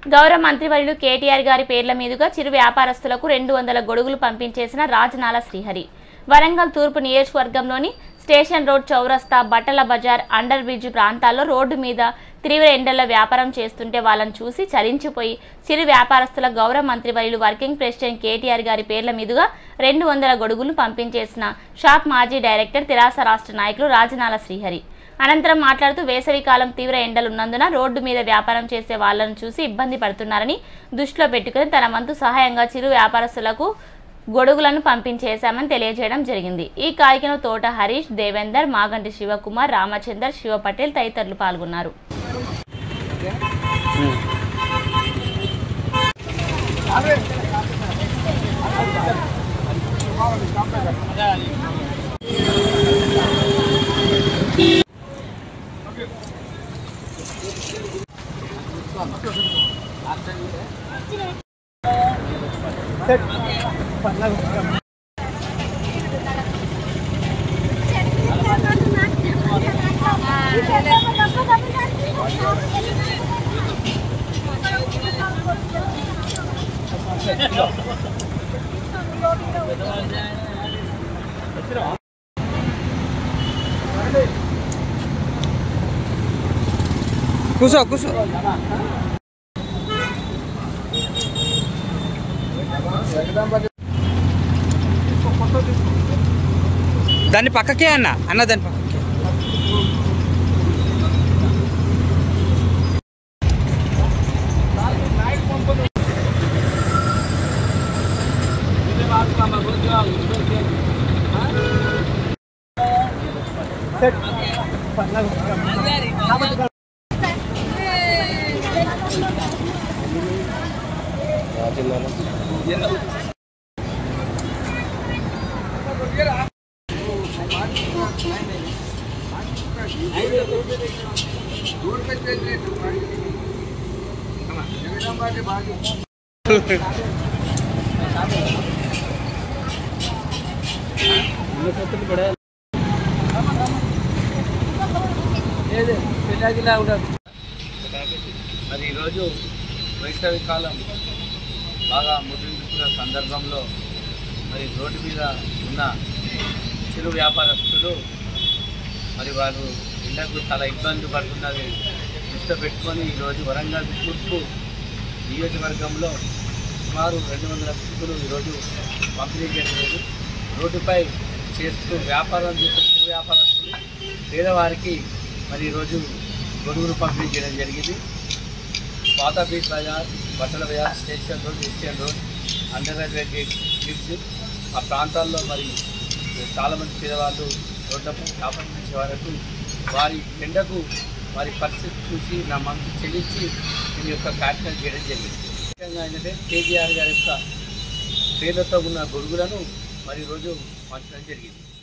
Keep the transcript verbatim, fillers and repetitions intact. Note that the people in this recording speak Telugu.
గౌరవ మంత్రివర్యులు కేటీఆర్ గారి పేర్ల మీదుగా చిరు వ్యాపారస్తులకు రెండు వందల గొడుగులు పంపించేసిన రాజనాల శ్రీహరి. వరంగల్ తూర్పు నియోజకవర్గంలోని స్టేషన్ రోడ్, చౌరస్తా, బట్టల బజార్, అండర్ బ్రిడ్జ్ ప్రాంతాల్లో రోడ్డు మీద తీవ్ర ఎండల్లో వ్యాపారం చేస్తుంటే వాళ్ళని చూసి చలించిపోయి చిరు వ్యాపారస్తుల గౌరవ మంత్రివర్యులు వర్కింగ్ ప్రెసిడెంట్ కేటీఆర్ గారి పేర్ల మీదుగా రెండు వందల గొడుగులు పంపించేసిన షాప్ మాజీ డైరెక్టర్ తెరాస రాష్ట్ర నాయకులు రాజనాల శ్రీహరి. అనంతరం మాట్లాడుతూ వేసవికాలం తీవ్ర ఎండలున్నందున రోడ్డు మీద వ్యాపారం చేసే వాళ్లను చూసి ఇబ్బంది పడుతున్నారని దృష్టిలో పెట్టుకుని తన వంతు సహాయంగా చిరు వ్యాపారస్తులకు గొడుగులను పంపించేశామని తెలియజేయడం జరిగింది. ఈ కార్యక్రమంలో తోట హరీష్, దేవేందర్, మాగంటి శివకుమార్, రామచందర్, శివ పటేల్ తదితరులు పాల్గొన్నారు. కూసో కూసో దాన్ని పక్కకే అన్న అన్న దాని పక్కకే మరి ఈరోజు వేసవి కాలం బాగా ముగింపుతున్న సందర్భంలో మరి రోడ్డు మీద ఉన్న చిరు వ్యాపారస్తులు మరి వారు ఇళ్లకు చాలా ఇబ్బంది పడుతున్నది దృష్టిలో పెట్టుకొని ఈరోజు వరంగల్ తూర్పు నియోజకవర్గంలో సుమారు రెండు వందల వ్యక్తులు ఈరోజు పంపిణీ చేయలేదు. రోడ్డుపై చేస్తూ వ్యాపారం చేసే చిరు వ్యాపారస్తులు పేదవారికి మరి ఈరోజు గొడుగులు పంపిణీ చేయడం జరిగింది. పాత బీచ్ బజార్, బట్టల బజార్, station road, STN road, under railway gate bridge ఆ ప్రాంతాల్లో మరి చాలామంది పేదవాళ్ళు రోడ్లపై వ్యాపారం చేసే వరకు వారి ఎండకు వారి పరిస్థితి చూసి నా మనసు చెల్లించి దీని యొక్క కార్యక్రమం చేయడం జరిగింది. ముఖ్యంగా ఏంటంటే కేటీఆర్ గారి యొక్క పేర్లతో ఉన్న గొడుగులను మరి ఈరోజు పంచడం జరిగింది.